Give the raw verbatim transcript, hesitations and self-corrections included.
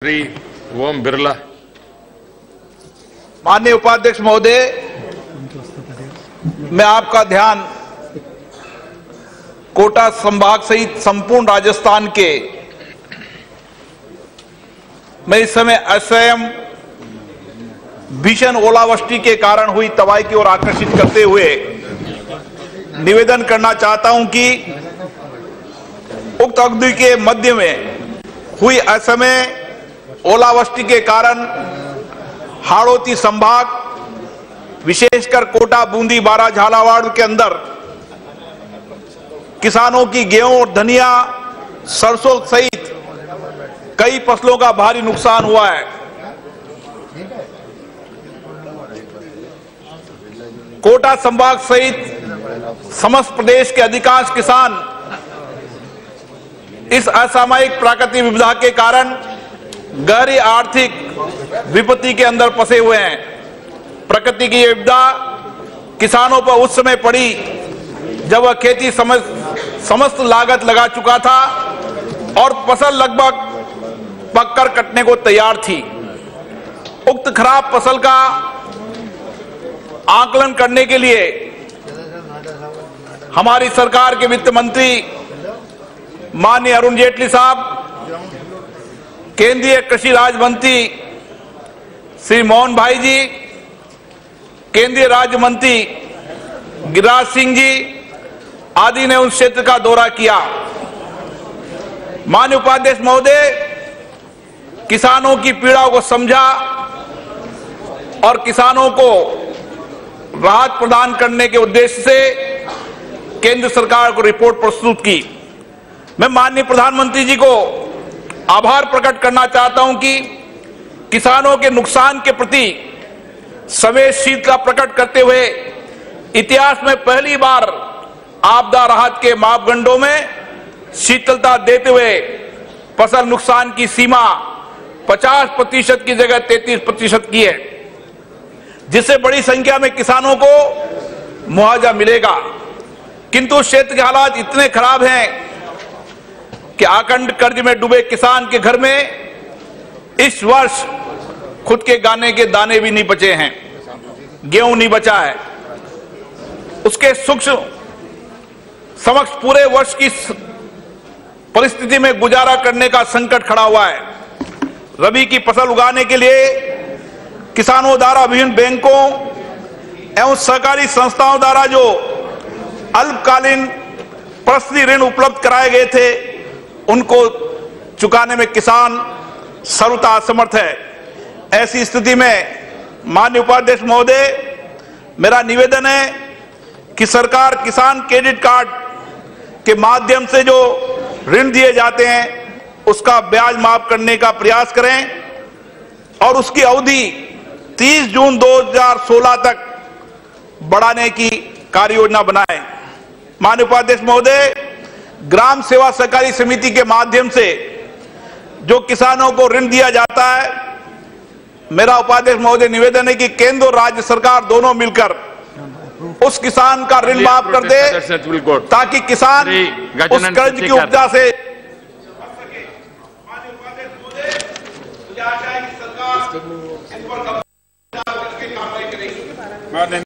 श्री ओम बिरला। माननीय उपाध्यक्ष महोदय, मैं आपका ध्यान कोटा संभाग सहित संपूर्ण राजस्थान के मैं इस समय असम भीषण ओलावृष्टि के कारण हुई तबाही की ओर आकर्षित करते हुए निवेदन करना चाहता हूं कि उक्त अवधि के मध्य में हुई असमय ओलावृष्टि के कारण हाड़ौती संभाग विशेषकर कोटा, बूंदी, बारां, झालावाड़ के अंदर किसानों की गेहूं और धनिया, सरसों सहित कई फसलों का भारी नुकसान हुआ है। कोटा संभाग सहित समस्त प्रदेश के अधिकांश किसान इस असामयिक प्राकृतिक विपदा के कारण गहरी आर्थिक विपत्ति के अंदर फंसे हुए हैं। प्रकृति की ये विपदा किसानों पर उस समय पड़ी जब वह खेती समस्त लागत लगा चुका था और फसल लगभग पककर कटने को तैयार थी। उक्त खराब फसल का आकलन करने के लिए हमारी सरकार के वित्त मंत्री माननीय अरुण जेटली साहब, केंद्रीय कृषि राज्य मंत्री श्री मोहन भाई जी, केंद्रीय राज्य मंत्री गिरिराज सिंह जी आदि ने उस क्षेत्र का दौरा किया। माननीय उपाध्यक्ष महोदय, किसानों की पीड़ा को समझा और किसानों को राहत प्रदान करने के उद्देश्य से केंद्र सरकार को रिपोर्ट प्रस्तुत की। मैं माननीय प्रधानमंत्री जी को आभार प्रकट करना चाहता हूं कि किसानों के नुकसान के प्रति संवेदनशीलता प्रकट करते हुए इतिहास में पहली बार आपदा राहत के मापदंडों में शीतलता देते हुए फसल नुकसान की सीमा पचास प्रतिशत की जगह तैंतीस प्रतिशत की है, जिससे बड़ी संख्या में किसानों को मुआवजा मिलेगा। किंतु क्षेत्र के हालात इतने खराब हैं कि आखंड कर्ज में डूबे किसान के घर में इस वर्ष खुद के गाने के दाने भी नहीं बचे हैं, गेहूं नहीं बचा है। उसके सूक्ष्म समक्ष पूरे वर्ष की परिस्थिति में गुजारा करने का संकट खड़ा हुआ है। रबी की फसल उगाने के लिए किसानों द्वारा विभिन्न बैंकों एवं सहकारी संस्थाओं द्वारा जो अल्पकालीन परिस्थिति ऋण उपलब्ध कराए गए थे, उनको चुकाने में किसान सर्वथा असमर्थ है। ऐसी स्थिति में माननीय उपाध्यक्ष महोदय, मेरा निवेदन है कि सरकार किसान क्रेडिट कार्ड के माध्यम से जो ऋण दिए जाते हैं उसका ब्याज माफ करने का प्रयास करें और उसकी अवधि तीस जून दो हज़ार सोलह तक बढ़ाने की कार्य योजना बनाएं। माननीय उपाध्यक्ष महोदय, ग्राम सेवा सहकारी समिति के माध्यम से जो किसानों को ऋण दिया जाता है, मेरा उपाध्यक्ष महोदय निवेदन है कि केंद्र और राज्य सरकार दोनों मिलकर उस किसान का ऋण माफ कर दे ताकि किसान उस कर्ज की उपजा से माननीय